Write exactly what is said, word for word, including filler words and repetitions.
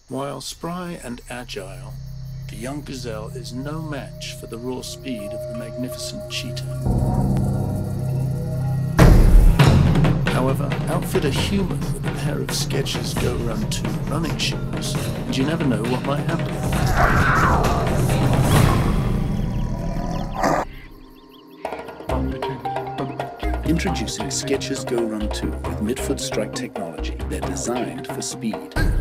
While spry and agile, the young gazelle is no match for the raw speed of the magnificent cheetah. However, outfit a human with a pair of Skechers Go Run two running shoes, and you never know what might happen. Introducing Skechers Go Run two with midfoot strike technology. They're designed for speed.